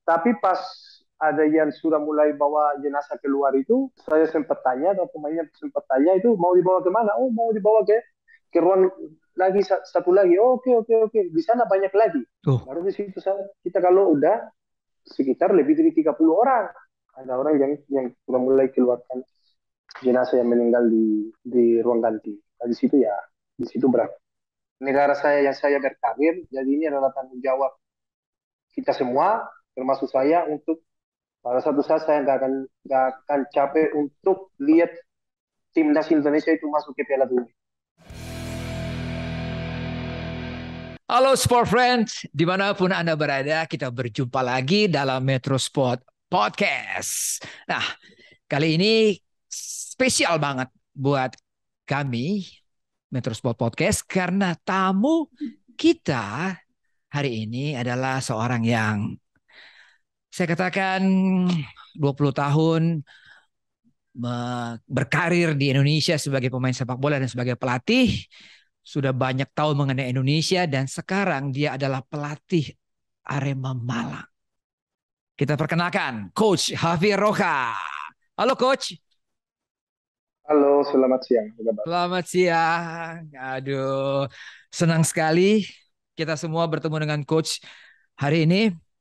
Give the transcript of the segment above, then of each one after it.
Tapi pas ada yang sudah mulai bawa jenazah keluar itu, saya sempat tanya, atau pemainnya sempat tanya itu mau dibawa kemana? Oh, mau dibawa ke ruang lagi satu lagi. Oh, oke, oke, oke. Di sana banyak lagi. Oh, Baru di situ kita kalau udah sekitar lebih dari 30 orang. Ada orang yang sudah mulai keluarkan jenazah yang meninggal di ruang ganti. Nah, di situ berat. Negara saya yang saya berkarir, jadi ini adalah tanggung jawab kita semua, termasuk saya untuk pada satu saat saya nggak akan capek untuk lihat timnas Indonesia itu masuk ke Piala Dunia. halo Sport Friends, dimanapun Anda berada, kita berjumpa lagi dalam Metro Sport Podcast. Nah, kali ini spesial banget buat kami, Metro Sport Podcast, karena tamu kita hari ini adalah seorang yang saya katakan 20 tahun berkarir di Indonesia sebagai pemain sepak bola dan sebagai pelatih, sudah banyak tahu mengenai Indonesia dan sekarang dia adalah pelatih Arema Malang. Kita perkenalkan Coach Javier Roca. Halo Coach. Halo, selamat siang. Selamat siang. Aduh, senang sekali kita semua bertemu dengan Coach hari ini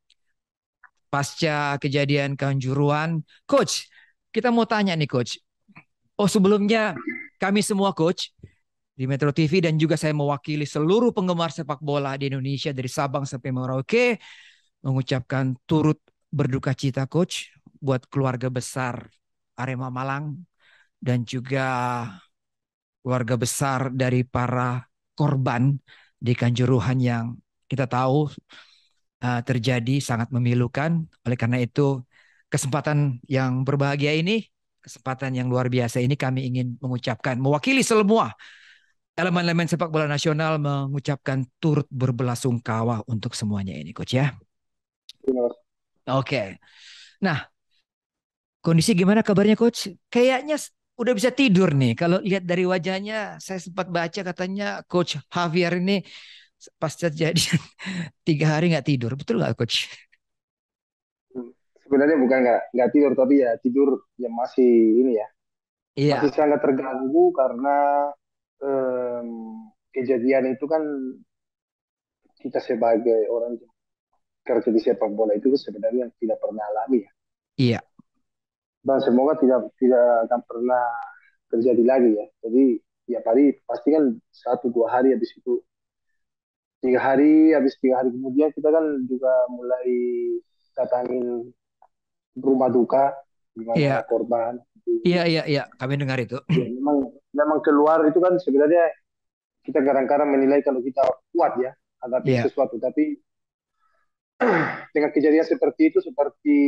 pasca kejadian Kanjuruhan. Coach, kita mau tanya nih Coach. Oh sebelumnya kami semua Coach di Metro TV dan juga saya mewakili seluruh penggemar sepak bola di Indonesia dari Sabang sampai Merauke mengucapkan turut berduka cita Coach buat keluarga besar Arema Malang dan juga keluarga besar dari para korban di Kanjuruhan yang kita tahu terjadi sangat memilukan. Oleh karena itu kesempatan yang berbahagia ini, kesempatan yang luar biasa ini kami ingin mengucapkan mewakili semua elemen-elemen sepak bola nasional mengucapkan turut berbelasungkawa untuk semuanya ini, Coach ya. Terima kasih. Oke. Nah, kondisi gimana kabarnya, Coach? Kayaknya udah bisa tidur nih. Kalau lihat dari wajahnya, saya sempat baca katanya Coach Javier ini pasca jadi 3 hari nggak tidur. Betul nggak, Coach? Sebenarnya bukan nggak tidur, tapi ya tidur yang masih ini ya, masih Iya, sangat terganggu karena em, kejadian itu kan kita sebagai orang yang kerja di sepak bola itu sebenarnya tidak pernah alami ya. iya, Dan semoga tidak tidak akan pernah terjadi lagi ya. Jadi ya pasti kan 1 2 hari habis itu 3 hari, habis 3 hari kemudian kita kan juga mulai datangin rumah duka di mana ada iya, korban. iya, iya, iya. Kami dengar itu. Ya memang memang keluar itu kan sebenarnya kita kadang-kadang menilai kalau kita kuat ya hadapi Iya, sesuatu, tapi dengan kejadian seperti itu seperti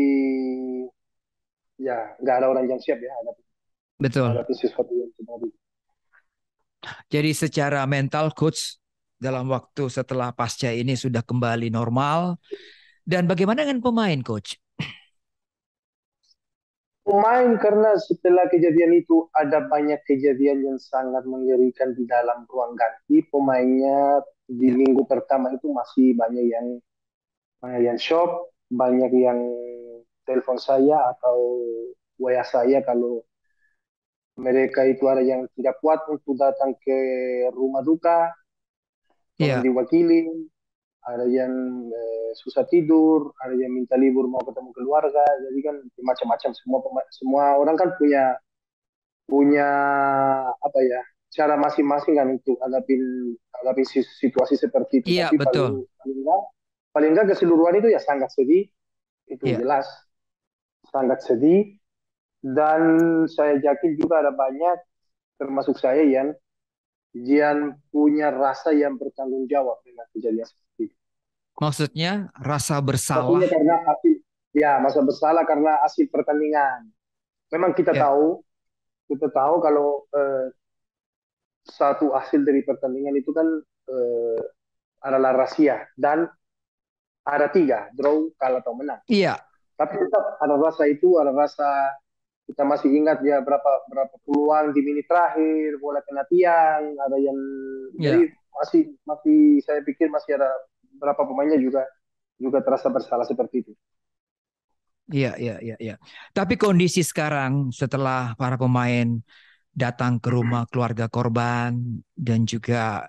ya nggak ada orang yang siap ya hadapi betul. hadapi sesuatu yang seperti itu. Jadi secara mental, Coach, dalam waktu setelah pasca ini sudah kembali normal. Dan bagaimana dengan pemain, Coach? Pemain karena setelah kejadian itu ada banyak kejadian yang sangat mengerikan di dalam ruang ganti. Pemainnya di Ya, minggu pertama itu masih banyak yang shock, banyak yang telepon saya atau WA saya kalau mereka itu ada yang tidak kuat untuk datang ke rumah duka, tolong iya, diwakili, ada yang susah tidur, ada yang minta libur mau ketemu keluarga, jadi kan macam-macam semua orang kan punya punya apa ya cara masing-masing kan untuk hadapi situasi seperti itu. iya, Tapi betul. paling enggak keseluruhan itu ya sangat sedih, itu Iya. jelas sangat sedih. Dan saya yakin juga ada banyak termasuk saya yang punya rasa yang bertanggung jawab dengan kejadian seperti itu. Maksudnya rasa bersalah. Satunya karena hasil, ya masa bersalah karena hasil pertandingan. Memang Ya, kita tahu kalau satu hasil dari pertandingan itu kan eh, adalah rahasia dan ada tiga, draw, kalah atau menang. iya, Tapi tetap ada rasa itu, ada rasa kita masih ingat ya berapa berapa peluang di menit terakhir, bola kena tiang, ada yang iya. jadi masih masih saya pikir masih ada berapa pemainnya juga juga terasa bersalah seperti itu. Iya, iya, iya, iya. Tapi kondisi sekarang setelah para pemain datang ke rumah keluarga korban dan juga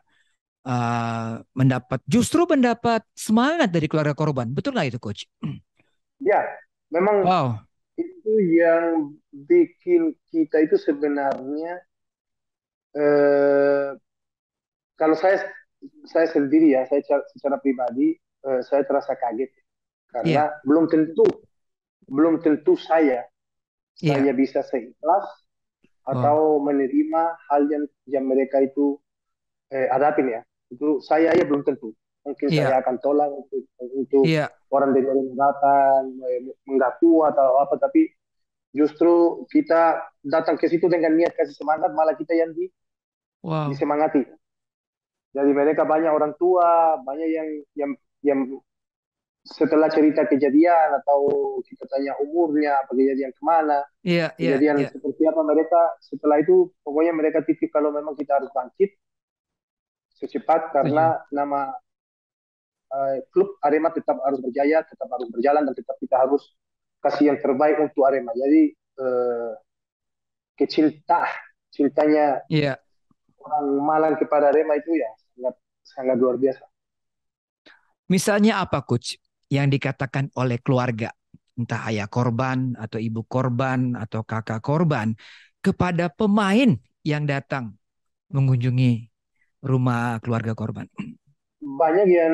justru mendapat semangat dari keluarga korban. Betul nggak itu, Coach? Ya, memang Wow. itu yang bikin kita itu sebenarnya eh, kalau saya sendiri ya, saya secara pribadi saya terasa kaget Iya, karena belum tentu saya iya. bisa seikhlas Wow. atau menerima hal yang mereka itu hadapin ya. Itu saya ya belum tentu. Mungkin Iya, saya akan tolak untuk iya. orang dari orang datang mengaku atau apa, tapi justru kita datang ke situ dengan niat kasih semangat, malah kita yang Wow. disemangati. Jadi mereka banyak orang tua, banyak yang setelah cerita kejadian atau kita tanya umurnya, apa kejadian kemana, Iya, iya, kejadian iya. seperti apa mereka, setelah itu pokoknya mereka titip kalau memang kita harus bangkit secepat Setuju. karena nama klub Arema tetap harus berjaya, tetap harus berjalan dan tetap kita harus kasih yang terbaik untuk Arema. Jadi cintanya Iya. orang Malang kepada Arema itu ya sangat sangat luar biasa. Misalnya apa, Coach, yang dikatakan oleh keluarga, entah ayah korban atau ibu korban atau kakak korban, kepada pemain yang datang mengunjungi rumah keluarga korban? Banyak yang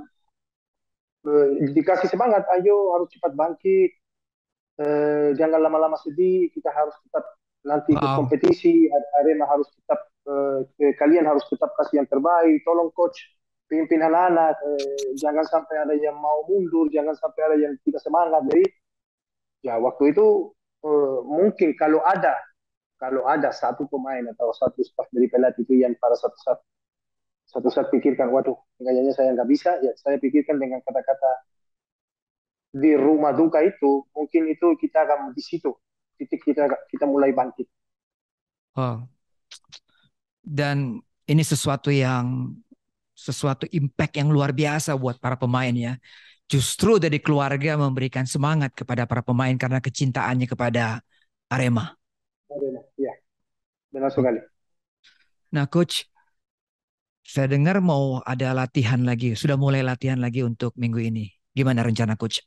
dikasih semangat, ayo harus cepat bangkit, jangan lama-lama sedih, kita harus tetap nanti ikut Wow. kompetisi, Arema harus tetap, kalian harus tetap kasih yang terbaik, tolong coach, pimpin anak-anak, jangan sampai ada yang mau mundur, jangan sampai ada yang tidak semangat. Jadi ya waktu itu mungkin kalau ada satu pemain atau satu staf dari pelatih itu yang pada satu saat pikirkan, waduh, kayaknya saya nggak bisa, ya saya pikirkan dengan kata-kata di rumah duka itu, mungkin itu kita akan di situ titik kita kita mulai bangkit. Wow. Dan ini sesuatu impact yang luar biasa buat para pemain ya. Justru dari keluarga memberikan semangat kepada para pemain karena kecintaannya kepada Arema. Ya, benar sekali. Nah, Coach, saya dengar mau ada latihan lagi. Sudah mulai latihan lagi untuk minggu ini. Gimana rencana, Coach?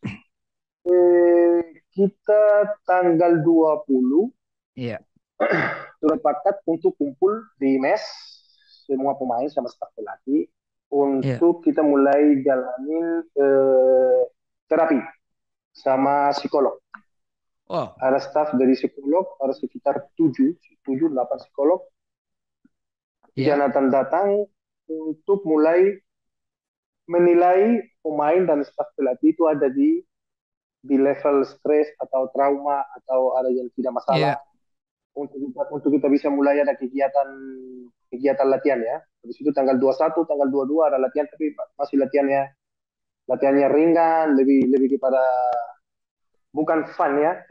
Kita tanggal 20 Iya, sudah pakat untuk kumpul di mes semua pemain sama staf pelatih iya. untuk kita mulai jalanin terapi sama psikolog. Oh, Ada staf dari psikolog, ada sekitar 7, 8 psikolog yang iya, akan datang untuk mulai menilai pemain dan staf pelatih itu ada di level stres atau trauma atau ada yang tidak masalah, iya, untuk kita bisa mulai ada kegiatan kegiatan latihan ya. Habis itu tanggal 21, tanggal 22 ada latihan, tapi masih latihannya ringan, lebih lebih kepada bukan fun ya,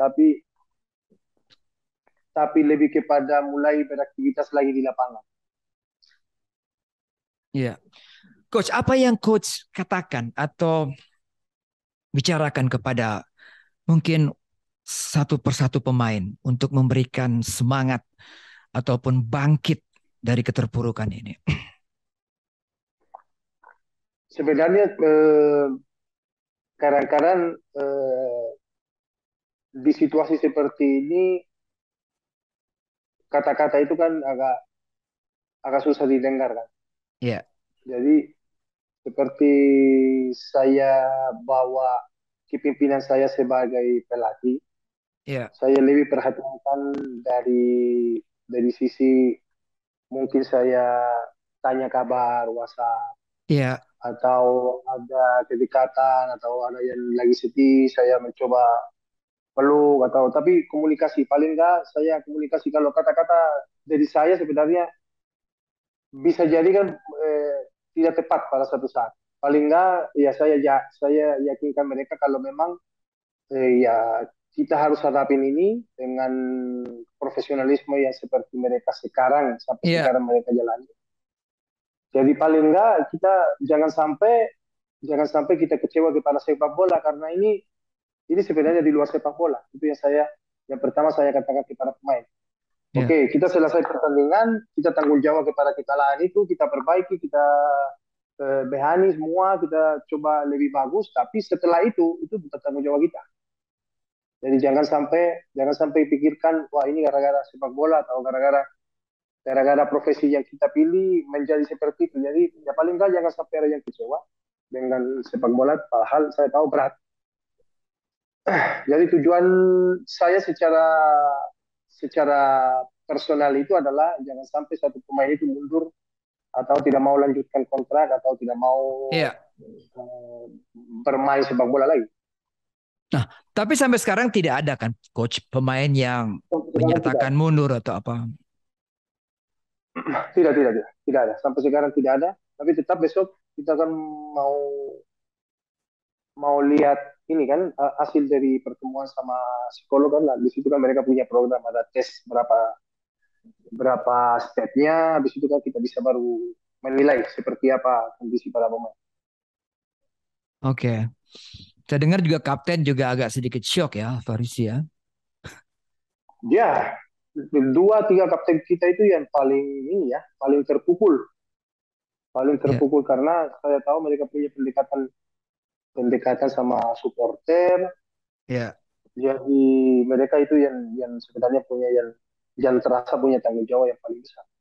tapi lebih kepada mulai beraktivitas lagi di lapangan. iya. Coach, apa yang Coach katakan atau bicarakan kepada mungkin satu persatu pemain untuk memberikan semangat ataupun bangkit dari keterpurukan ini? Sebenarnya kadang-kadang di situasi seperti ini kata-kata itu kan agak agak susah didengar kan. Iya, Jadi seperti saya bawa kepimpinan saya sebagai pelatih, iya, saya lebih perhatikan dari sisi mungkin saya tanya kabar WhatsApp iya, atau ada kedekatan atau ada yang lagi sedih, saya mencoba peluk atau tapi komunikasi paling enggak saya komunikasi. Kalau kata-kata dari saya sebenarnya bisa jadi kan tidak tepat pada satu saat. Paling enggak ya saya yakinkan mereka kalau memang ya kita harus hadapin ini dengan profesionalisme yang seperti mereka sekarang sampai iya, sekarang mereka jalani. Jadi paling enggak kita jangan sampai kita kecewa kepada sepak bola karena ini ini sebenarnya di luar sepak bola. Itu yang pertama saya katakan kepada pemain. Ya. Oke, kita selesai pertandingan, kita tanggung jawab kepada kesalahan itu, kita perbaiki, kita behani semua, kita coba lebih bagus. Tapi setelah itu bukan tanggung jawab kita. Jadi jangan sampai pikirkan, wah ini gara-gara sepak bola atau gara-gara profesi yang kita pilih menjadi seperti itu. Jadi ya paling nggak jangan sampai ada yang kecewa dengan sepak bola. Padahal saya tahu berat. Jadi tujuan saya secara secara personal itu adalah jangan sampai satu pemain itu mundur atau tidak mau lanjutkan kontrak atau tidak mau Iya. eh, bermain sepak bola lagi. Nah, tapi sampai sekarang tidak ada kan coach pemain yang Sampai sekarang tidak menyatakan ada. mundur atau apa? Tidak ada. Sampai sekarang tidak ada. Tapi tetap besok kita akan mau mau lihat ini kan hasil dari pertemuan sama psikolog kan. Nah, di situ kan mereka punya program ada tes berapa berapa stepnya. Habis itu kan kita bisa baru menilai seperti apa kondisi para pemain. Oke. Saya dengar juga kapten juga agak sedikit shock ya, Faris ya. Ya, dua tiga kapten kita itu yang paling ini ya, paling Ya, terpukul karena saya tahu mereka punya pendekatan pendekatan sama supporter. ya. Jadi mereka itu yang sebenarnya punya yang terasa punya tanggung jawab yang paling besar.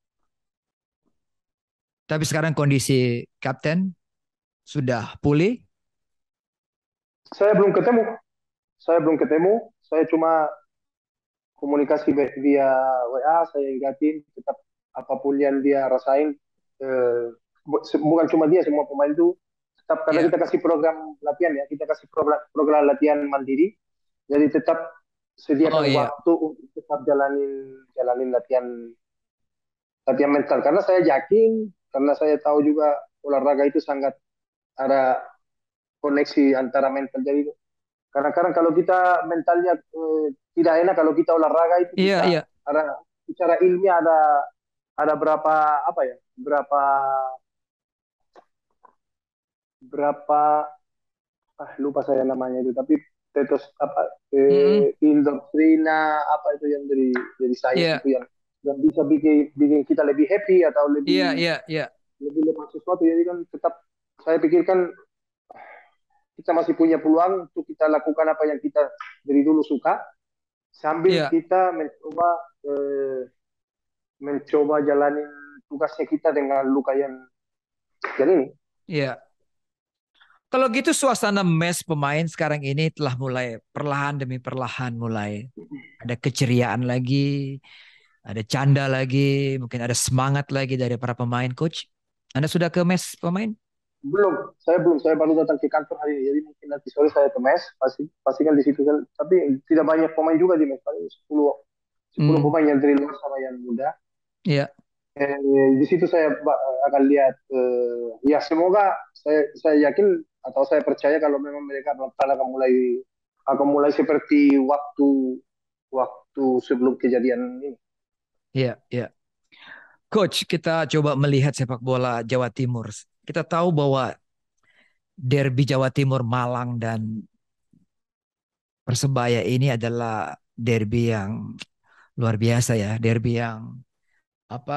Tapi sekarang kondisi kapten sudah pulih. Saya belum ketemu, saya cuma komunikasi via WA, saya ingatin tetap apapun yang dia rasain, eh, bukan cuma dia, semua pemain itu tetap karena Ya. kita kasih program latihan ya, kita kasih program latihan mandiri, jadi tetap Oh sediakan iya. waktu untuk tetap jalanin jalanin latihan latihan mental karena saya yakin, karena saya tahu juga olahraga itu sangat ada koneksi antara mental. Jadi kadang-kadang kalau kita mentalnya tidak enak, kalau kita olahraga itu Iya, bisa iya. ada secara ilmiah ada berapa apa ya berapa berapa lupa saya namanya itu, tapi tetos apa Mm-mm. endorfina apa itu yang dari sains Iya, itu yang bisa bikin bikin kita lebih happy atau iya, lebih iya, iya. lebih lepas sesuatu. Jadi kan tetap saya pikirkan kita masih punya peluang untuk kita lakukan apa yang kita dari dulu suka sambil Iya, kita mencoba jalanin tugasnya kita dengan luka yang ini. iya. Kalau gitu suasana mes pemain sekarang ini telah mulai perlahan demi perlahan mulai ada keceriaan lagi, ada canda lagi, mungkin ada semangat lagi dari para pemain coach. Anda sudah ke mes pemain? Saya baru datang ke kantor hari ini, jadi mungkin nanti sore saya ke mes, pastikan di situ kan, tapi tidak banyak pemain juga di mes, paling 10 Hmm, pemain yang dari luar sama yang muda. iya, Di situ saya akan lihat, ya semoga saya yakin atau saya percaya kalau memang mereka akan mulai seperti waktu waktu sebelum kejadian ini. iya, iya. Coach, kita coba melihat sepak bola Jawa Timur. Kita tahu bahwa derby Jawa Timur Malang dan Persebaya ini adalah derby yang luar biasa ya, derby yang apa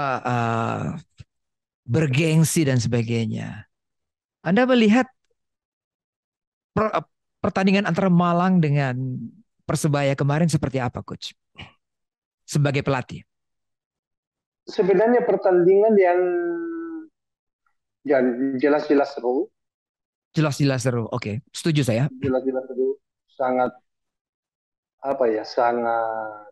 bergengsi dan sebagainya. Anda melihat per- pertandingan antara Malang dengan Persebaya kemarin seperti apa, coach? Sebagai pelatih, Sebenarnya pertandingan yang jelas-jelas seru, jelas-jelas seru. Oke, setuju saya. jelas-jelas seru, sangat apa ya, sangat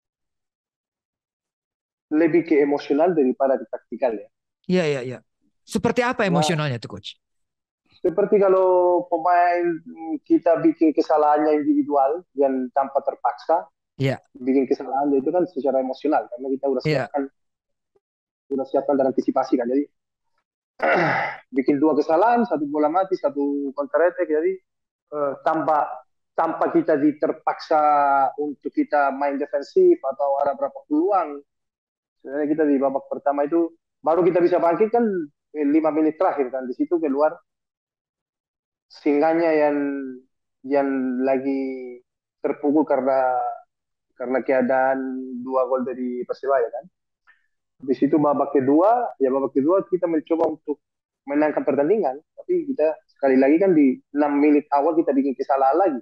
lebih ke emosional daripada ke taktikal ya. Iya, iya, iya. Seperti apa Karena emosionalnya tuh, coach? seperti kalau pemain kita bikin kesalahannya individual yang tanpa terpaksa Iya, bikin kesalahan itu kan secara emosional karena kita iya, udah siapkan dan antisipasi kan. Jadi bikin dua kesalahan, satu bola mati, satu counter attack. Jadi tanpa tanpa kita diterpaksa untuk kita main defensif atau ada berapa peluang. Sebenarnya kita di babak pertama itu baru kita bisa bangkit kan 5 menit terakhir kan, di situ keluar singganya yang lagi terpukul karena keadaan 2 gol dari Persebaya kan. Di situ babak kedua kita mencoba untuk menangkan pertandingan, tapi kita sekali lagi kan di 6 menit awal kita bikin kesalahan lagi.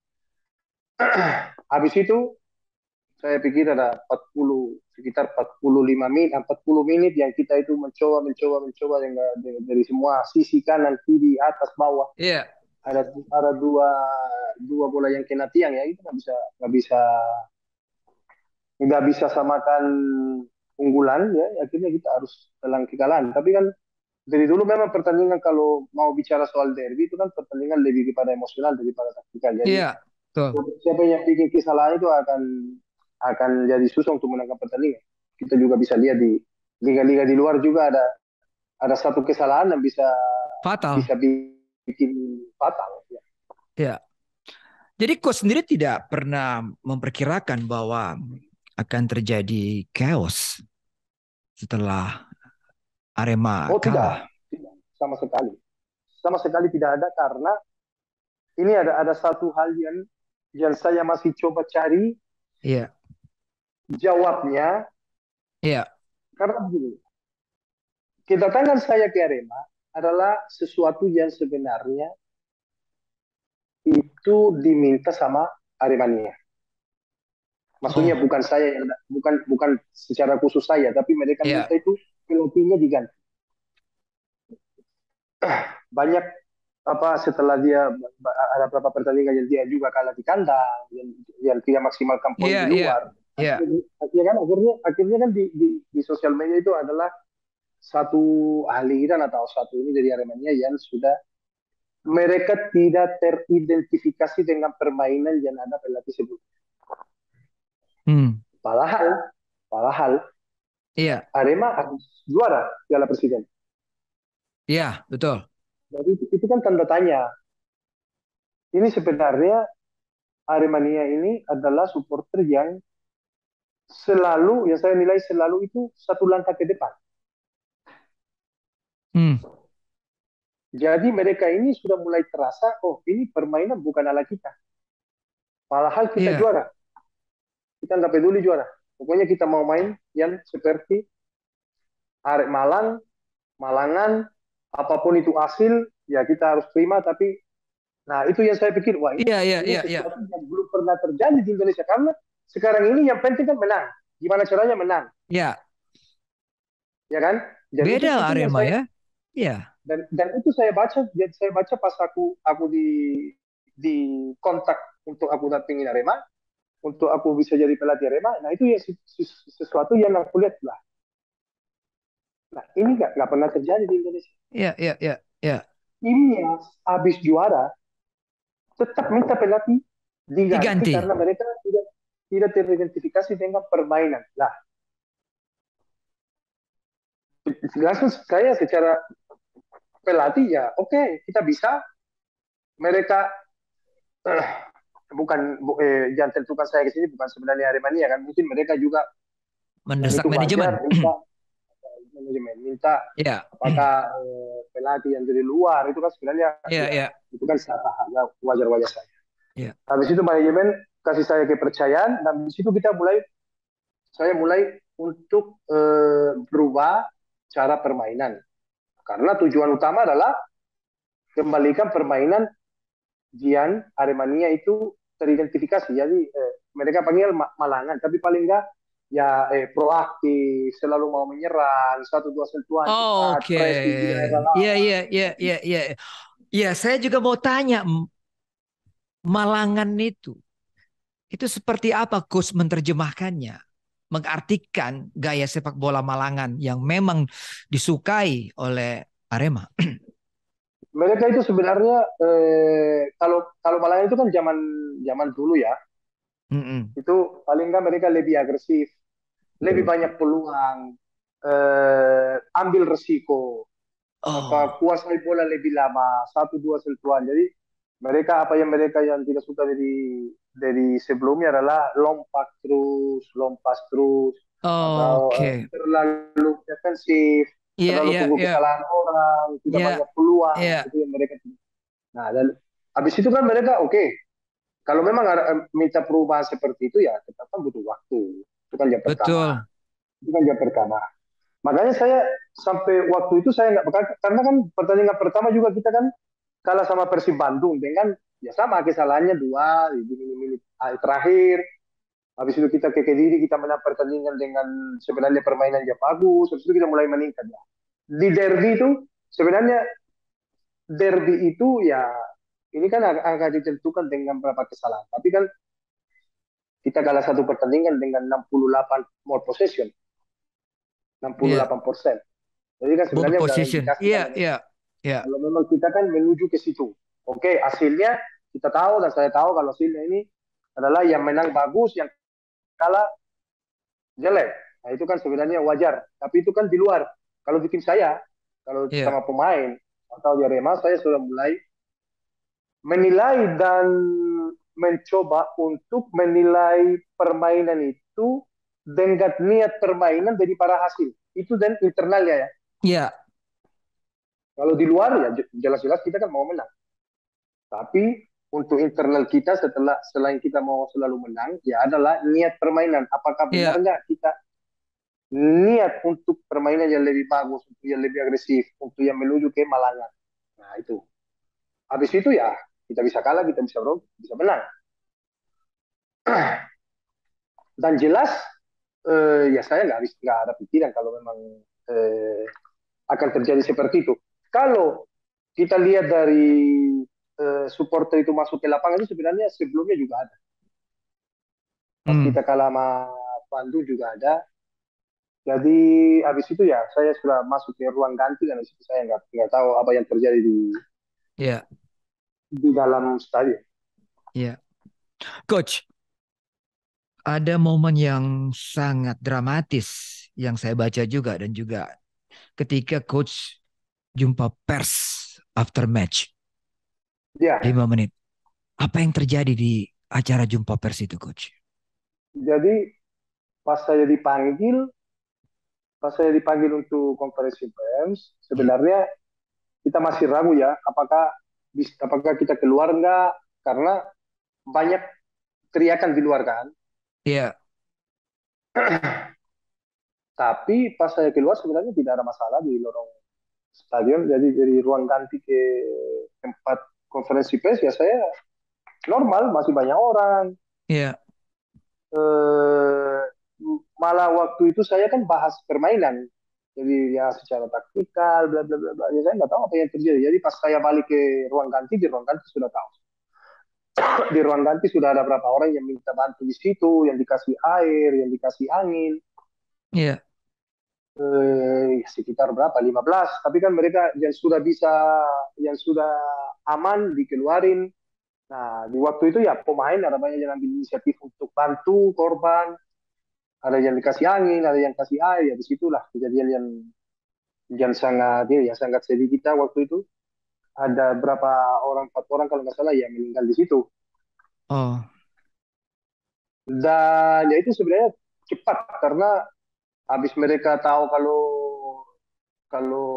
Habis itu saya pikir ada sekitar 40 menit yang kita itu mencoba dari semua sisi kanan kiri atas bawah. Iya. Ada dua bola yang kena tiang ya, itu nggak bisa samakan unggulan ya, akhirnya kita harus telan kekalahan. Tapi kan dari dulu memang pertandingan kalau mau bicara soal derby itu kan pertandingan lebih kepada emosional daripada taktikal. Jadi Iya, betul. siapa yang bikin kesalahan itu akan jadi susah untuk menangkan pertandingan. Kita juga bisa lihat di liga-liga di luar juga ada satu kesalahan yang bisa Fatal. bisa bikin fatal. Ya. Iya. Jadi coach sendiri tidak pernah memperkirakan bahwa akan terjadi chaos setelah Arema Oh kalah. tidak, sama sekali tidak ada karena ini ada satu hal yang saya masih coba cari Iya. jawabnya Iya. karena begini, kedatangan saya ke Arema adalah sesuatu yang sebenarnya itu diminta sama Aremania. Maksudnya Oh, bukan saya yang bukan secara khusus saya, tapi mereka minta iya. itu pelatihnya diganti. Banyak setelah dia ada beberapa pertandingan yang dia juga kalah di kandang, yang tidak maksimalkan poin Iya, di iya. luar. Iya. Ya kan akhirnya kan di sosial media itu adalah satu aliran atau satu ini dari Aremania yang sudah mereka tidak teridentifikasi dengan permainan yang ada pelatih sebelumnya. Hmm. Padahal Iya. Arema harus juara Piala Presiden. Iya, betul. Jadi itu kan tanda tanya. Ini sebenarnya Aremania ini adalah supporter yang saya nilai selalu itu satu langkah ke depan. Hmm. Jadi mereka ini sudah mulai terasa, oh ini permainan bukan ala kita. Padahal kita Iya. juara. Kita nggak peduli juara. Pokoknya kita mau main yang seperti Arek Malangan, apapun itu hasil, ya kita harus terima. Tapi, nah itu yang saya pikir, wah Iya, iya, ini iya, iya. sesuatu yang belum pernah terjadi di Indonesia. Karena sekarang ini yang penting kan menang. Gimana caranya menang, Iya. ya kan? Jadi Beda itu yang Arema saya ya. Iya. dan itu saya baca pas aku di kontak untuk aku datengin Arema, untuk aku bisa jadi pelatih Arema. Nah itu ya sesuatu yang aku lihat lah. Nah ini nggak pernah terjadi di Indonesia. Iya, iya, iya, iya. Ini ya habis juara tetap minta pelatih diganti Diganti. karena mereka tidak teridentifikasi dengan permainan. Nah, langsung saya secara pelatih ya, oke, kita bisa. Mereka eh, yang tentukan saya ke sini bukan sebenarnya Aremania kan, mungkin mereka juga dan Mendesak itu manajemen. wajar minta Iya. apakah pelatih yang dari luar itu kan sebenarnya Iya, ya iya. itu kan ya, wajar-wajar saja. Iya. Habis itu manajemen kasih saya kepercayaan dan di situ saya mulai untuk berubah cara permainan karena tujuan utama adalah kembalikan permainan Jian Aremania itu teridentifikasi. Jadi mereka panggil Malangan, tapi paling enggak ya proaktif, selalu mau menyerang, satu dua sentuhan Oh, cepat, oke. pressing di daerah Iya, lawan. iya, iya, iya, iya. Iya, saya juga mau tanya, Malangan itu seperti apa coach menerjemahkannya? Mengartikan gaya sepak bola Malangan yang memang disukai oleh Arema. Mereka itu sebenarnya kalau kalau Malangan itu kan zaman zaman dulu ya, Mm-mm. itu paling enggak mereka lebih agresif, lebih banyak peluang, ambil resiko, Oh, kuasai bola lebih lama, satu dua sentuhan. Jadi mereka yang tidak suka dari sebelumnya adalah lompat terus, atau oke. terlalu defensif, Iya, terlalu iya, tunggu iya, kesalahan orang, tidak iya, banyak peluang. iya. Nah, itu yang mereka. Nah, dan Habis itu kan mereka oke, kalau memang ada, minta perubahan seperti itu ya tetap kan butuh waktu. Itu kan yang pertama. Betul. Itu kan yang pertama. Makanya saya sampai waktu itu saya nggak bakal, karena kan pertandingan pertama juga kita kan kalah sama Persib Bandung dengan ya sama kesalahannya dua di menit-menit terakhir. Habis itu kita ke Kediri, kita menang pertandingan dengan sebenarnya permainan yang bagus. Habis itu kita mulai meningkat ya. Di derby itu sebenarnya derby itu ya ini kan agak ditentukan dengan berapa kesalahan. Tapi kan kita kalah satu pertandingan dengan 68 more possession, Iya. 68%. Jadi kan Ball sebenarnya udah position. indikasi Iya, iya, iya. kalau memang kita kan menuju ke situ. Oke, hasilnya kita tahu dan saya tahu kalau hasilnya ini adalah yang menang bagus, yang kalah jelek. Nah itu kan sebenarnya wajar. Tapi itu kan di luar. Kalau bikin saya, kalau Iya. sama pemain atau di Arema, saya sudah mulai menilai dan mencoba untuk menilai permainan itu dengan niat permainan daripada hasil. Itu dan internalnya ya. Iya. Kalau di luar ya jelas-jelas kita kan mau menang. Tapi untuk internal kita setelah selain kita mau selalu menang, ya adalah niat permainan. Apakah benar Iya. nggak kita niat untuk permainan yang lebih bagus, untuk yang lebih agresif, untuk yang menuju ke Malangan. Nah itu. Habis itu ya kita bisa kalah, kita bisa bro, bisa menang. Dan jelas ya saya nggak ada pikiran kalau memang eh, akan terjadi seperti itu. Kalau kita lihat dari supporter itu masuk ke lapangan itu sebenarnya sebelumnya juga ada. Pas Hmm. kita kalah sama Bandung juga ada. Jadi habis itu ya saya sudah masuk ke ruang ganti dan habis itu saya nggak tahu apa yang terjadi Iya. di dalam stadion. Iya. Coach, ada momen yang sangat dramatis yang saya baca juga dan juga ketika coach jumpa pers after match Ya, 5 menit. Apa yang terjadi di acara jumpa pers itu, coach? jadi pas saya dipanggil, pas saya dipanggil untuk konferensi pers, Iya. sebenarnya kita masih ragu ya, apakah kita keluar nggak? Karena banyak teriakan di luar kan. Iya. Tapi pas saya keluar sebenarnya tidak ada masalah di lorong stadion. Jadi dari ruang ganti ke tempat konferensi pers ya saya normal, masih banyak orang. Iya. Eh, Malah waktu itu saya kan bahas permainan. Jadi ya secara taktikal, bla bla bla bla. Ya, saya nggak tahu apa yang terjadi. Jadi pas saya balik ke ruang ganti, di ruang ganti sudah tahu. Di ruang ganti sudah ada berapa orang yang minta bantu di situ, yang dikasih air, yang dikasih angin. Iya. Sekitar berapa? 15. Tapi kan mereka yang sudah bisa, yang sudah aman dikeluarin. Nah, di waktu itu ya pemain ada banyak yang ambil inisiatif untuk bantu korban. Ada yang dikasih angin, ada yang kasih air. Ya disitulah kejadian yang sangat ya, yang sangat sedih kita waktu itu. Ada berapa orang, 4 orang kalau nggak salah yang meninggal di situ. Oh. Dan ya itu sebenarnya cepat karena habis mereka tahu kalau kalau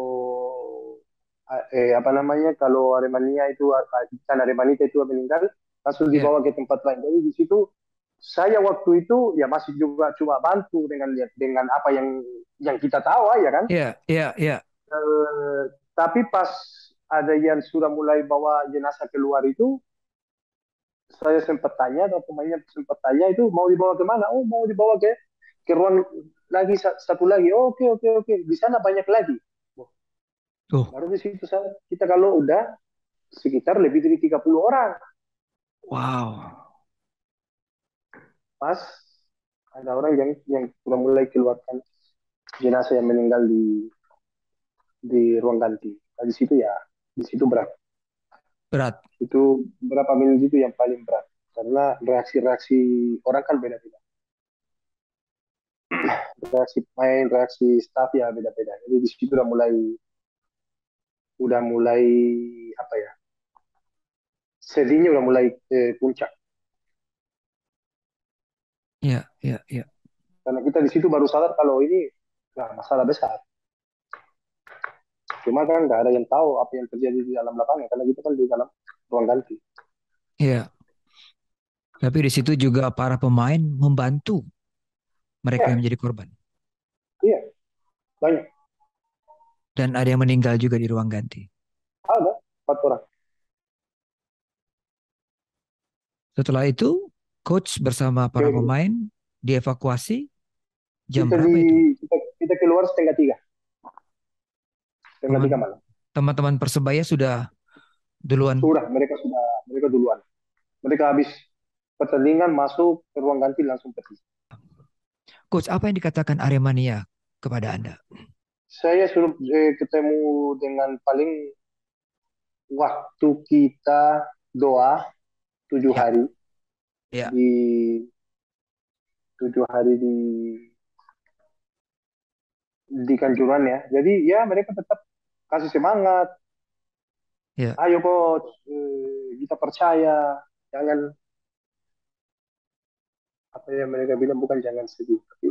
apa namanya kalau Aremania itu kan Aremanita itu meninggal langsung Iya. dibawa ke tempat lain. Jadi di situ saya waktu itu ya masih juga cuma bantu dengan apa yang kita tahu ya kan. Iya. Iya. Iya. Eh, tapi pas ada yang sudah mulai bawa jenazah keluar itu, saya sempat tanya atau pemainnya sempat tanya itu mau dibawa ke mana? Oh mau dibawa ke ruang lagi satu lagi. Oh, oke oke oke di sana banyak lagi. Oh. Baru di situ kita kalau udah sekitar lebih dari 30 orang. Wow. Pas ada orang yang sudah mulai keluarkan jenazah yang meninggal di ruang ganti. Nah, di situ ya, di situ berat. Berat. Itu berapa menit itu yang paling berat. Karena reaksi-reaksi orang kan beda-beda. Reaksi pemain, reaksi staff ya beda-beda. Jadi di situ udah mulai apa ya? Sedihnya udah mulai puncak. Iya. Iya. Iya. Karena kita di situ baru sadar kalau ini nah, masalah besar. Cuma kan nggak ada yang tahu apa yang terjadi di dalam lapangan karena kita kan di dalam ruang ganti. Iya. Tapi di situ juga para pemain membantu mereka yang Ya, menjadi korban. iya, banyak. Dan ada yang meninggal juga di ruang ganti. Ada 4 orang. Setelah itu, coach bersama para Jadi pemain dievakuasi jam kita berapa itu? kita keluar setengah 3, setengah Teman, 3 malam. teman-teman Persebaya sudah duluan. Mereka duluan. Mereka habis pertandingan masuk ke ruang ganti langsung pergi. Coach, apa yang dikatakan Aremania kepada Anda? Saya suruh ketemu dengan paling waktu kita doa tujuh Ya, hari ya, di 7 hari di Kanjuruhan ya. Jadi ya mereka tetap kasih semangat. ya. Ayo coach, kita percaya. Jangan apa ya mereka bilang bukan jangan sedih, tapi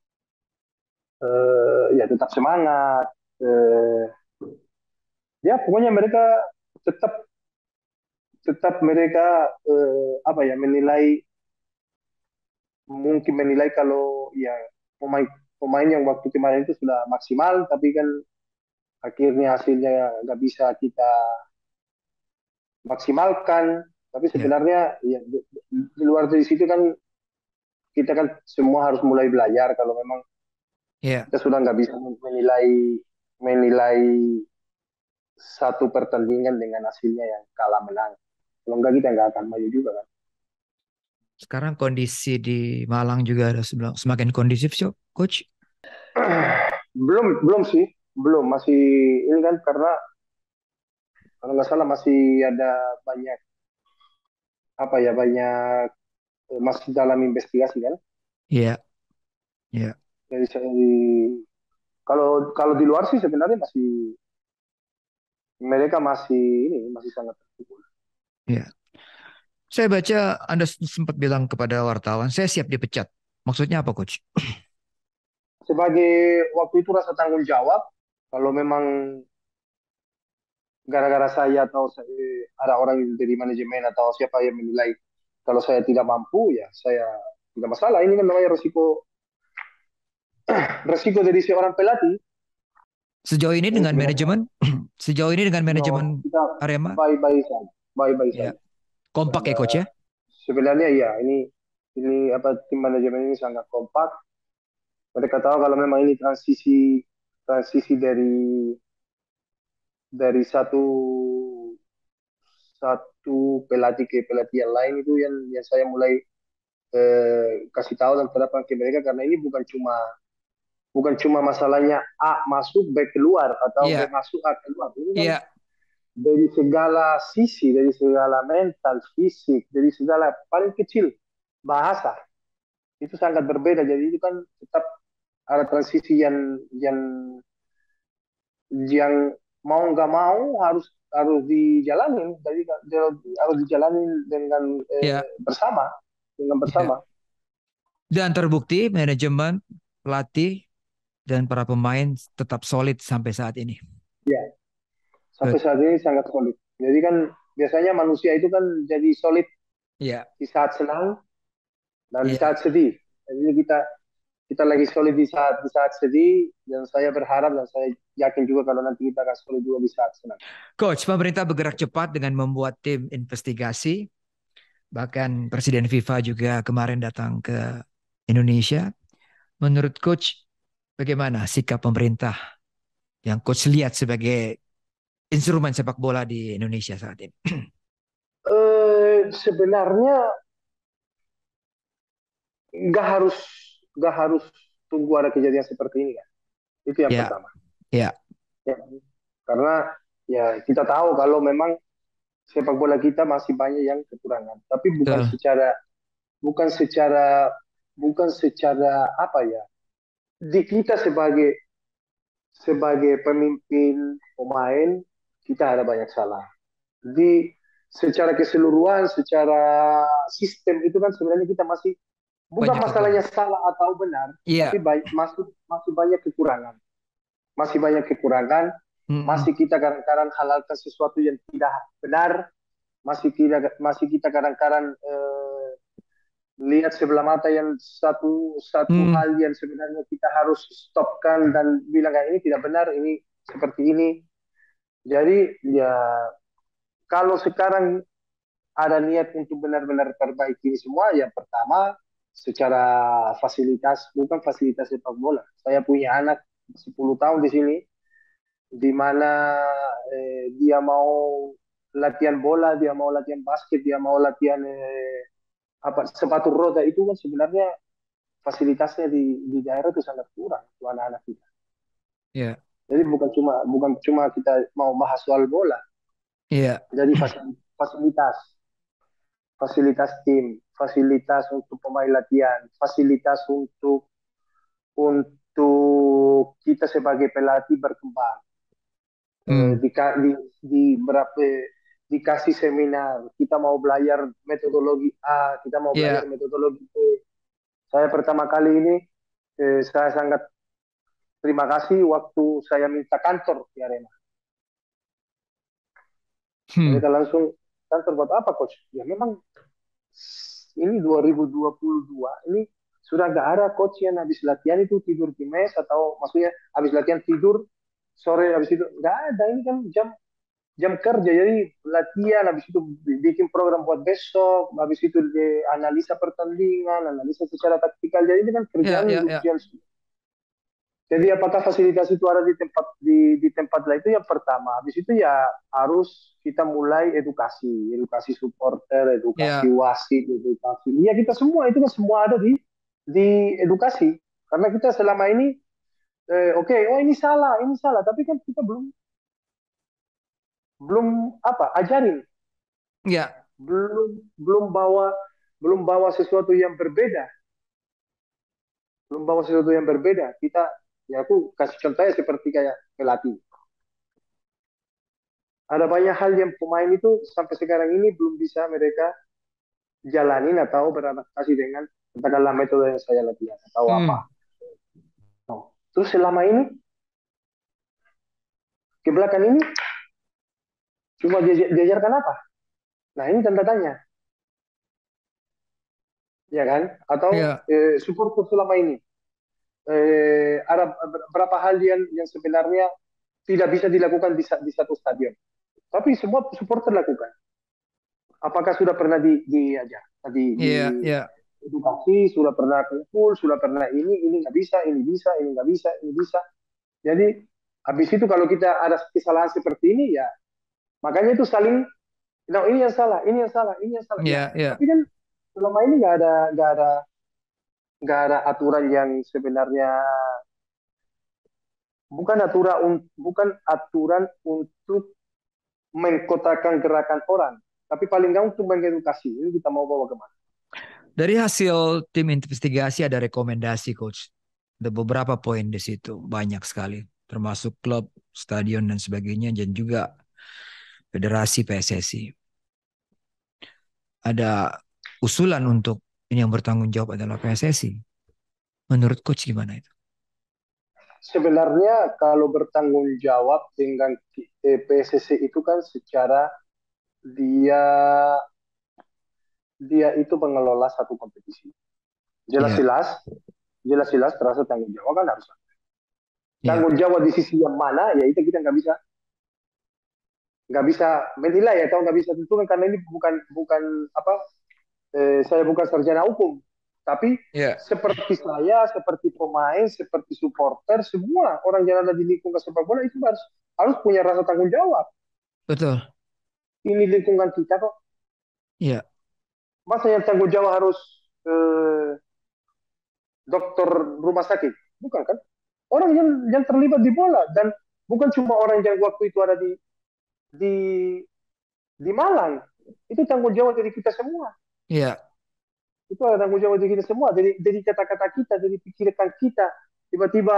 ya tetap semangat. Eh, ya pokoknya mereka tetap tetap mereka apa ya mungkin menilai kalau ya pemain pemain yang waktu kemarin itu sudah maksimal, tapi kan akhirnya hasilnya nggak bisa kita maksimalkan. Tapi Ya, sebenarnya ya di luar dari situ kan kita kan semua harus mulai belajar kalau memang ya, kita sudah nggak bisa menilai menilai satu pertandingan dengan hasilnya yang kalah menang. Kalau nggak kita nggak akan maju juga kan. sekarang kondisi di Malang juga ada semakin kondisif, Coach. belum belum sih, belum masih ini kan karena kalau nggak salah masih ada banyak apa ya banyak masih dalam investigasi kan. Iya, iya, Jadi kalau kalau di luar sih sebenarnya masih mereka masih ini masih sangat terpukul. iya. Saya baca Anda sempat bilang kepada wartawan, saya siap dipecat. Maksudnya apa, Coach? Sebagai waktu itu rasa tanggung jawab, kalau memang gara-gara saya atau ada orang dari manajemen atau siapa yang menilai kalau saya tidak mampu, ya saya tidak masalah. Ini kan namanya resiko resiko dari seorang pelatih. Sejauh ini dengan Sebenarnya manajemen, sejauh ini dengan no, manajemen kita Arema, baik-baik saja, baik-baik ya, saja. kompak ya, Ada Coach ya? sebenarnya ya ini apa tim manajemen ini sangat kompak. Mereka tahu kalau memang ini transisi dari satu satu pelatih ke pelatih yang lain itu yang saya mulai kasih tahu dan terapkan ke mereka karena ini bukan cuma masalahnya A masuk B keluar atau B Iya, masuk A keluar. Ini kan iya, dari segala sisi, dari segala mental, fisik, dari segala paling kecil bahasa itu sangat berbeda. Jadi itu kan tetap ada transisi yang mau nggak mau harus harus dijalanin. Jadi harus dijalanin dengan iya, iya. bersama. Dan terbukti manajemen, pelatih, dan para pemain tetap solid sampai saat ini. Ya, sampai Good. saat ini sangat solid. Jadi kan biasanya manusia itu kan jadi solid Iya, di saat senang dan di iya. saat sedih. Jadi kita lagi solid di saat sedih dan saya berharap dan saya yakin juga kalau nanti kita akan solid juga di saat senang. Coach, pemerintah bergerak cepat dengan membuat tim investigasi. Bahkan Presiden FIFA juga kemarin datang ke Indonesia. Menurut Coach, bagaimana sikap pemerintah yang Coach lihat sebagai instrumen sepak bola di Indonesia saat ini? Sebenarnya nggak harus nggak harus tunggu ada kejadian seperti ini kan. Itu yang Ya, pertama. ya, Ya, karena ya kita tahu kalau memang sepak bola kita masih banyak yang kekurangan. Tapi betul. bukan secara bukan secara apa ya? Di kita sebagai pemimpin pemain kita ada banyak salah. Di secara keseluruhan, secara sistem itu kan sebenarnya kita masih bukan Banyak masalahnya kekurangan. salah atau benar, tapi Iya. masih masih banyak kekurangan. Masih banyak kekurangan, Mm-mm. masih kita kadang-kadang halalkan sesuatu yang tidak benar, masih kita kadang-kadang lihat sebelah mata yang satu satu Hmm. hal yang sebenarnya kita harus stopkan dan bilang kayak ini tidak benar, ini seperti ini. Jadi ya kalau sekarang ada niat untuk benar-benar perbaiki ini semua, ya pertama secara fasilitas, bukan fasilitas sepak bola. Saya punya anak 10 tahun di sini, di mana dia mau latihan bola, dia mau latihan basket, dia mau latihan sepatu roda itu kan sebenarnya fasilitasnya di daerah itu sangat kurang untuk anak-anak kita. Ya, Jadi bukan cuma kita mau bahas soal bola, iya. jadi fasilitas fasilitas tim, fasilitas untuk pemain latihan, fasilitas untuk kita sebagai pelatih berkembang. Eh, Hmm. di, di berapa dikasih seminar, kita mau belajar metodologi A, kita mau belajar Iya. metodologi B. Saya pertama kali ini saya sangat terima kasih waktu saya minta kantor di Arema. Hmm. Mereka langsung, kantor buat apa coach? Ya memang ini 2022 ini sudah nggak ada coach yang habis latihan itu tidur di mes, atau maksudnya habis latihan tidur sore habis itu nggak ada. Ini kan jam jam kerja, jadi latihan habis itu bikin program buat besok, habis itu analisa pertandingan, analisa secara taktikal. Jadi ini kan Ya, kerjaan ya, ya. yang. Jadi apakah fasilitas itu ada di tempat lain, itu yang pertama. Habis itu ya harus kita mulai edukasi, edukasi supporter, edukasi Ya. wasit, edukasi. Iya, kita semua itu kan semua ada di edukasi. Karena kita selama ini oke, oh ini salah, tapi kan kita belum belum ajarin, Ya. belum belum bawa sesuatu yang berbeda, belum bawa sesuatu yang berbeda. Kita, ya aku kasih contohnya seperti kayak pelatih. Ada banyak hal yang pemain itu sampai sekarang ini belum bisa mereka jalanin atau beradaptasi dengan katakanlah metode yang saya latihan atau apa. Hmm. No. Terus selama ini ke belakang ini cuma diajarkan apa? Nah ini tanda tanya, ya kan? Atau Ya. supporter selama ini ada berapa hal yang sebenarnya tidak bisa dilakukan di satu stadion, tapi semua supporter lakukan. Apakah sudah pernah diajar, di Ya. Ya. edukasi, sudah pernah kumpul, sudah pernah ini nggak bisa, ini bisa, ini nggak bisa, ini bisa. Jadi habis itu kalau kita ada kesalahan seperti ini ya, makanya itu saling, no, ini yang salah, ini yang salah, ini yang salah. Ya, Ya. Ya. tapi kan selama ini nggak ada aturan yang sebenarnya, bukan aturan untuk mengkotakan gerakan orang, tapi paling nggak untuk mengedukasi. Ini kita mau bawa kemana? Dari hasil tim investigasi ada rekomendasi, coach. Ada beberapa poin di situ, banyak sekali, termasuk klub, stadion dan sebagainya, dan juga federasi PSSI. Ada usulan untuk ini yang bertanggung jawab adalah PSSI. Menurut coach gimana itu? Sebenarnya kalau bertanggung jawab dengan PSSI itu kan secara dia dia itu mengelola satu kompetisi. Ya, Jelas-jelas, jelas-jelas terasa tanggung jawab kan harus. ya, Tanggung jawab di sisi yang mana, ya itu kita nggak bisa menilai atau nggak bisa tentukan, karena ini bukan bukan apa saya bukan sarjana hukum, tapi ya, seperti saya, seperti pemain, seperti supporter, semua orang yang ada di lingkungan sepak bola itu harus harus punya rasa tanggung jawab. betul. Ini lingkungan kita kok, Ya, masa yang tanggung jawab harus eh, dokter rumah sakit, bukan kan? Orang yang terlibat di bola, dan bukan cuma orang yang waktu itu ada di di Malang, itu tanggung jawab dari kita semua. ya, Itu ada tanggung jawab dari kita semua. Jadi kata-kata kita, jadi pikiran kita. Tiba-tiba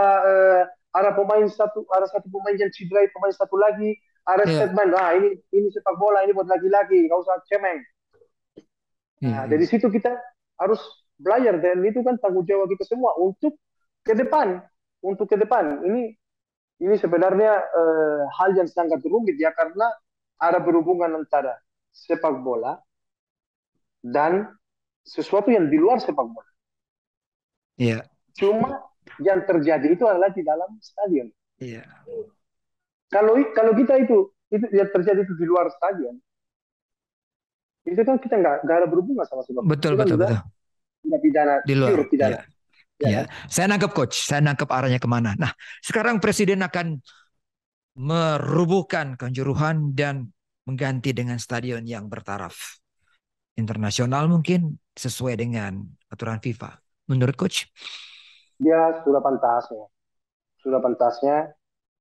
ada satu pemain yang cederai pemain satu lagi, ada ya. statement, ah ini sepak bola, ini buat lagi-lagi, nggak usah cemeng. Iya, Nah, iya. dari situ kita harus belajar, dan itu kan tanggung jawab kita semua untuk ke depan, untuk ke depan. Ini sebenarnya hal yang sangat rumit ya, karena ada berhubungan antara sepak bola dan sesuatu yang di luar sepak bola. Iya. Cuma yang terjadi itu adalah di dalam stadion. Iya. Kalau kalau kita itu yang terjadi itu di luar stadion, itu kan kita nggak ada berhubungan sama sepak bola. Betul, Itu kan betul, udah betul. tindak pidana, Di luar. pure Iya. pidana, ya Iya. kan? Saya nangkep coach. Saya nangkep arahnya kemana. Nah, sekarang presiden akan merubuhkan Kanjuruhan dan mengganti dengan stadion yang bertaraf internasional mungkin sesuai dengan aturan FIFA. Menurut coach? Dia sudah pantasnya.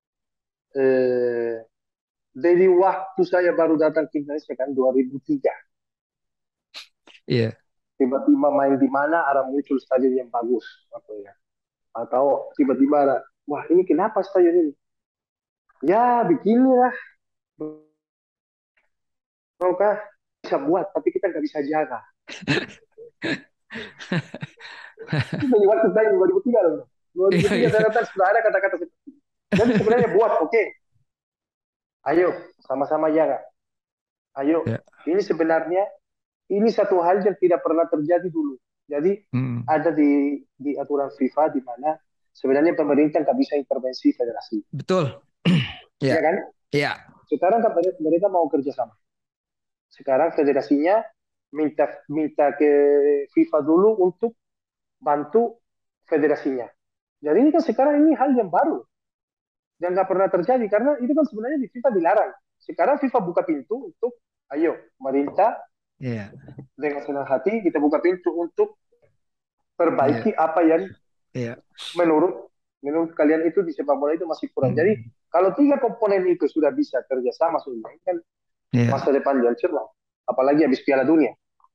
Eh, dari waktu saya baru datang ke Indonesia kan 2003, Iya. tiba-tiba main di mana ada muncul stadion yang bagus, apa ya? Atau tiba-tiba ada, wah ini kenapa stadion ini? Ya beginilah, kah bisa buat, tapi kita nggak bisa jaga. Itu dari waktu saya 2003 loh. Iya, 2003 iya. saya datang sudah ada kata-kata seperti itu. Jadi sebenarnya buat, oke, ayo sama-sama jaga. Ayo, Ya. ini sebenarnya ini satu hal yang tidak pernah terjadi dulu. Jadi Hmm. ada di aturan FIFA di mana sebenarnya pemerintah nggak bisa intervensi federasi, Betul. ya Ya. kan? Ya. Sekarang kan mereka mau kerjasama. Sekarang federasinya minta minta ke FIFA dulu untuk bantu federasinya. Jadi ini kan sekarang ini hal yang baru yang nggak pernah terjadi karena itu kan sebenarnya di FIFA dilarang. Sekarang FIFA buka pintu untuk ayo pemerintah Ya. dengan senang hati kita buka pintu untuk Ya. perbaiki apa yang Ya. menurut menurut kalian itu di sepak bola itu masih kurang. Jadi Hmm. kalau tiga komponen itu sudah bisa kerjasama sudah kan Ya. masa depan yang cerah. Apalagi habis Piala Dunia.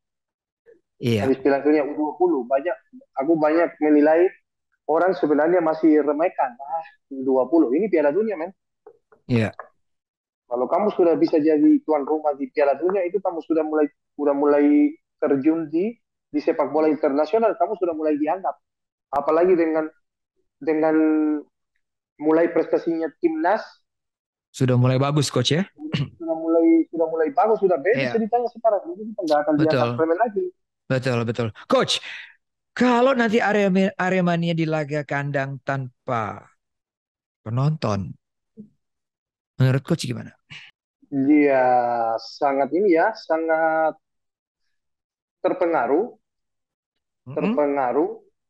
Iya. Habis Piala Dunia U20 banyak aku banyak menilai orang sebenarnya masih remehkan. Ah, U20 ini Piala Dunia men. Iya. Kalau kamu sudah bisa jadi tuan rumah di Piala Dunia itu kamu sudah mulai terjun di sepak bola internasional, kamu sudah mulai dianggap. Apalagi dengan mulai prestasinya timnas Sudah mulai bagus coach ya. sudah mulai bagus, sudah beda Iya. ceritanya sekarang. Jadi kita nggak akan dianggap Betul. remeh lagi. Betul, betul. Coach, kalau nanti Aremania di laga kandang tanpa penonton, menurut coach gimana? Dia sangat ini ya, sangat terpengaruh, Mm-mm. terpengaruh.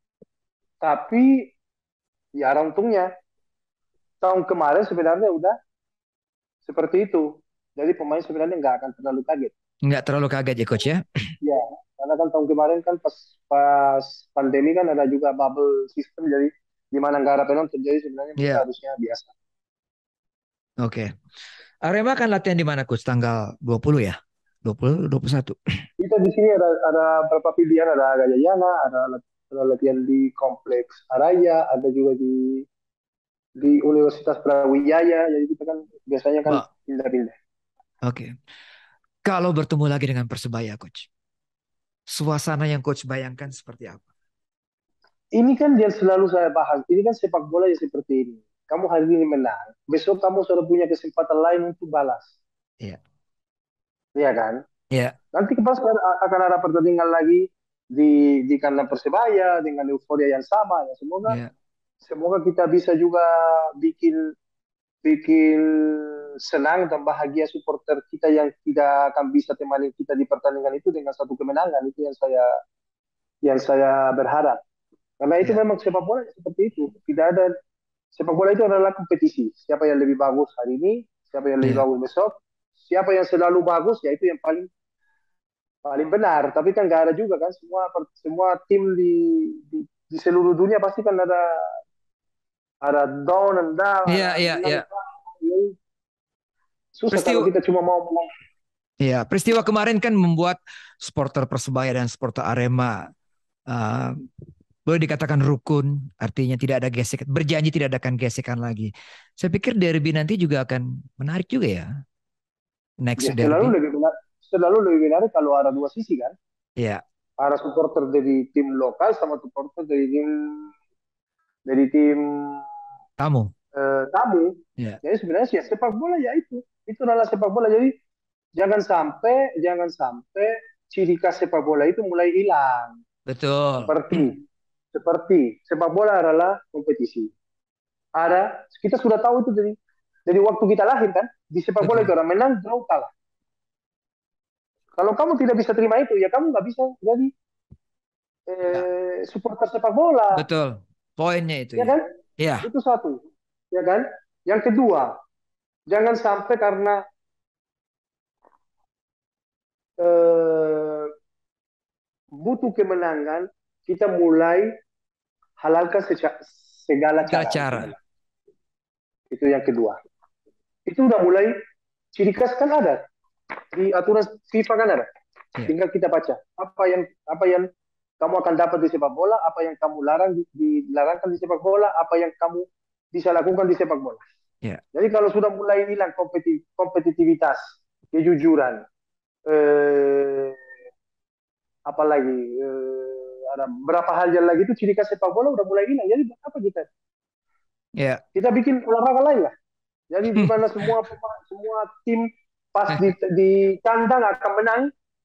Tapi ya ada untungnya. Tahun kemarin sebenarnya udah seperti itu. Jadi pemain sebenarnya nggak akan terlalu kaget. Nggak terlalu kaget ya coach ya. Ya, karena kan tahun kemarin kan pas pas pandemi kan ada juga bubble system, jadi di mana nggak ada penonton, jadi sebenarnya mereka Iya. harusnya biasa. Oke. Arema kan latihan di mana coach? Tanggal 20 ya? 20, 21. Kita di sini ada beberapa pilihan, ada Gajayana, ada latihan di kompleks Araya, ada juga di Universitas Brawijaya, jadi kita kan biasanya kan Mbak, pindah-pindah. oke. Kalau bertemu lagi dengan Persebaya coach, suasana yang coach bayangkan seperti apa? Ini kan yang selalu saya bahas, ini kan sepak bola ya seperti ini. Kamu hari ini menang, besok kamu sudah punya kesempatan lain untuk balas, Iya. ya kan? Iya. Nanti pas akan ada pertandingan lagi di kandang Persebaya dengan euforia yang sama ya. Semoga Iya. semoga kita bisa juga bikin bikin senang dan bahagia supporter kita yang tidak akan bisa temani kita di pertandingan itu dengan satu kemenangan. Itu yang saya berharap. Karena itu Iya. memang sepak bola seperti itu. Tidak ada, sepak bola itu adalah kompetisi. Siapa yang lebih bagus hari ini, siapa yang lebih Iya. bagus besok, siapa yang selalu bagus, ya itu yang paling paling benar. Tapi kan nggak ada juga kan, semua semua tim di seluruh dunia pasti kan ada down and down, Iya. ada Iya. menang. Iya. Jadi susah kalau Peristiwa kita cuma mau menang. Iya, peristiwa kemarin kan membuat supporter Persebaya dan supporter Arema uh, boleh dikatakan rukun, artinya tidak ada gesekan, berjanji tidak akan gesekan lagi. Saya pikir derby nanti juga akan menarik juga ya, next Ya selalu derby. lebih benar, selalu lebih benar kalau ada dua sisi kan. Ya, Ada supporter dari tim lokal sama supporter dari tim kamu. tamu. Ya, Jadi sebenarnya sih sepak bola ya itu adalah sepak bola. Jadi jangan sampai ciri khas sepak bola itu mulai hilang. Betul. Seperti seperti sepak bola adalah kompetisi. Ada kita sudah tahu itu dari waktu kita lahir kan, di sepak bola itu Betul. orang menang, draw, kalah. Kalau kamu tidak bisa terima itu, ya kamu nggak bisa jadi Ya, supporter sepak bola, betul. Poinnya itu ya ya. kan? Ya, Itu satu, ya kan? Yang kedua, jangan sampai karena eh, butuh kemenangan, kita mulai halalkan segala segala cara untuk cara. menang. Itu yang kedua. Itu udah mulai ciri khas kan ada di aturan FIFA kan ada. Ya. Tinggal kita baca apa yang kamu akan dapat di sepak bola, apa yang kamu dilarangkan di sepak bola, apa yang kamu bisa lakukan di sepak bola. Ya. Jadi kalau sudah mulai hilang kompetitivitas, kejujuran, eh, apalagi ada berapa hal yang lagi itu ciri khas sepak bola udah mulai hilang. Jadi apa Ya. kita bikin olahraga lain lah. Jadi di mana semua tim pas di kandang akan menang,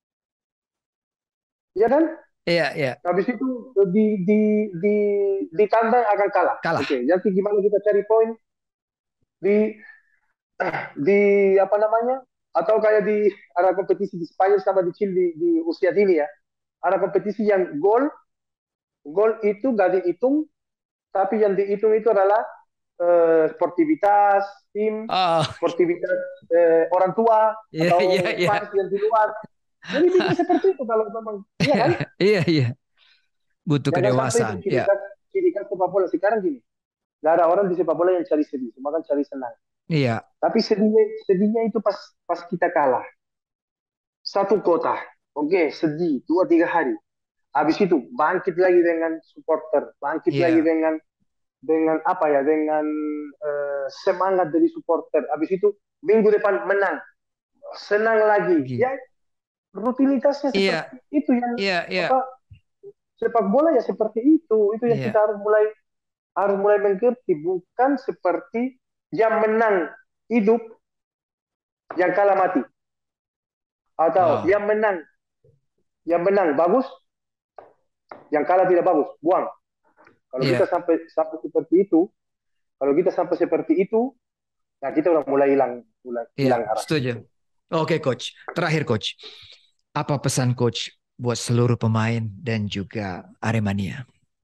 ya kan? Iya, iya. Habis itu di di kandang akan kalah. Kalah. Oke, jadi gimana kita cari poin di di apa namanya? Atau kayak di ada kompetisi di Spanyol sama di Chile di usia dini ya. Ada kompetisi yang gol itu gak dihitung, tapi yang dihitung itu adalah sportivitas tim, Oh, sportivitas orang tua iya, iya, atau iya. fans yang di luar. Jadi bikin seperti itu kalau memang, iya kan? Iya, iya. Butuh Jangan sampai itu kedewasaan. Ya. ciri khas sepak bola sekarang gini. Gak ada orang di sepak bola yang cari sedih, semua kan cari senang. Iya. Tapi sedihnya itu pas kita kalah. Satu kota, oke, sedih 2 3 hari. Habis itu bangkit lagi dengan supporter, bangkit lagi Iya. dengan apa ya, dengan semangat dari supporter. Habis itu minggu depan menang, senang lagi. Lagi. Ya rutinitasnya Iya. seperti itu yang Iya, iya. apa sepak bola ya seperti itu yang Iya. kita harus mulai mengerti, bukan seperti yang menang hidup, yang kalah mati, atau Wow. yang menang bagus, yang kalah tidak bagus, buang. Kalau kita Iya. sampai seperti itu, kalau kita sampai seperti itu, nah kita udah mulai mulai Iya. hilang arah. Setuju. Oke, Coach. Terakhir, Coach. Apa pesan Coach buat seluruh pemain dan juga Aremania?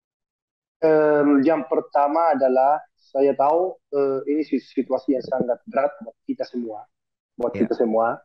Yang pertama adalah saya tahu ini situasi yang sangat berat buat Ya. kita semua,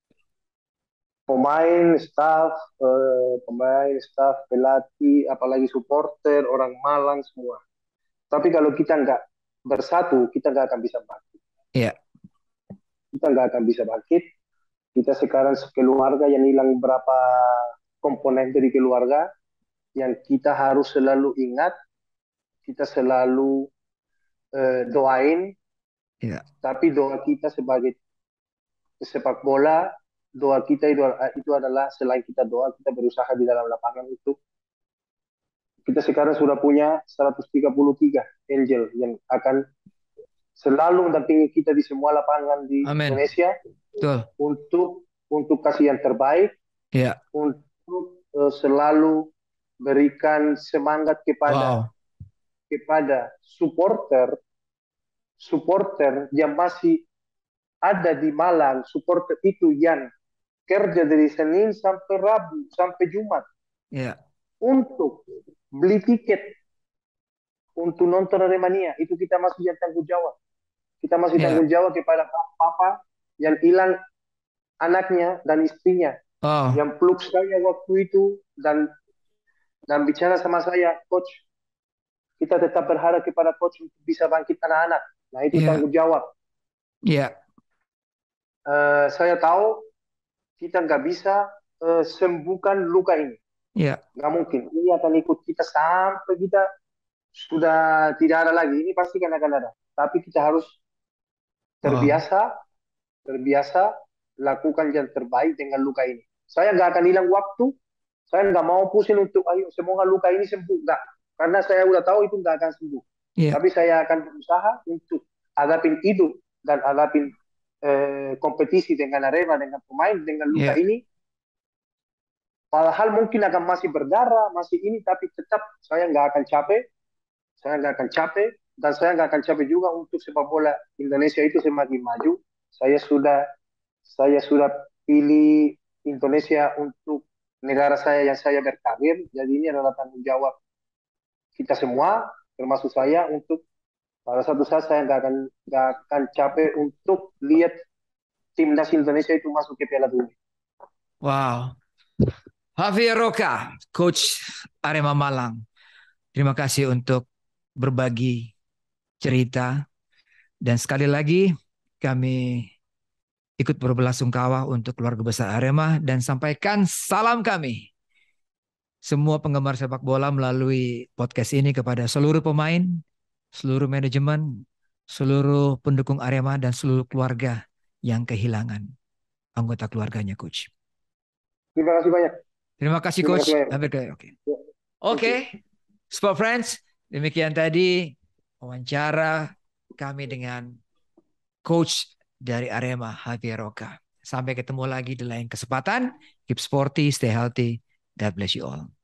pemain, staff, pelatih, apalagi supporter, orang Malang semua. Tapi kalau kita nggak bersatu, kita nggak akan bisa bangkit. Iya. Kita nggak akan bisa bangkit. Kita sekarang sekeluarga yang hilang berapa komponen dari keluarga yang kita harus selalu ingat, kita selalu doain. Iya. Tapi doa kita sebagai sepak bola, doa kita itu adalah selain kita doa, kita berusaha di dalam lapangan itu. Kita sekarang sudah punya 133 angel yang akan selalu mendampingi kita di semua lapangan di Amin. Indonesia Betul. untuk kasih yang terbaik, Iya. untuk selalu berikan semangat Wow. kepada supporter supporter yang masih ada di Malang, supporter itu yang kerja dari Senin sampai Rabu sampai Jumat Iya. untuk beli tiket untuk nonton Aremania, itu kita masih yang tanggung jawab. Kita masih Iya. tanggung jawab kepada papa yang hilang anaknya dan istrinya, Oh. yang peluk saya waktu itu dan bicara sama saya, coach, kita tetap berharap kepada coach untuk bisa bangkit anak-anak. Nah itu Iya. tanggung jawab. Iya. Saya tahu kita nggak bisa sembuhkan luka ini, Iya. nggak mungkin. Ini akan ikut kita sampai kita sudah tidak ada lagi. Ini pasti akan ada. Tapi kita harus Wow. terbiasa, terbiasa lakukan yang terbaik dengan luka ini. Saya nggak akan hilang waktu. Saya nggak mau pusing untuk ayo semoga luka ini sembuh. Nggak. Karena saya udah tahu itu nggak akan sembuh. Iya. Tapi saya akan berusaha untuk hadapin hidup dan hadapin kompetisi dengan Arema, dengan pemain, dengan luka Ya. ini, padahal mungkin akan masih berdarah, masih ini, tapi tetap saya nggak akan capek, saya nggak akan capek, dan saya nggak akan capek juga untuk sepak bola Indonesia itu semakin maju. Saya sudah saya sudah pilih Indonesia untuk negara saya yang saya berkarir. Jadi ini adalah tanggung jawab kita semua, termasuk saya untuk pada satu saat saya nggak akan capek untuk lihat timnas Indonesia itu masuk ke Piala Dunia. Wow. Javier Roca, Coach Arema Malang. Terima kasih untuk berbagi cerita. Dan sekali lagi kami ikut berbelasungkawa untuk keluarga besar Arema dan sampaikan salam kami semua penggemar sepak bola melalui podcast ini kepada seluruh pemain, seluruh manajemen, seluruh pendukung Arema dan seluruh keluarga yang kehilangan anggota keluarganya, Coach. Terima kasih banyak. Terima kasih, Terima Coach. kasih banyak. Oke. Ya, thank Oke, you. Sport Friends, demikian tadi wawancara kami dengan Coach dari Arema, Javier Roca. Sampai ketemu lagi di lain kesempatan. Keep sporty, stay healthy. God bless you all.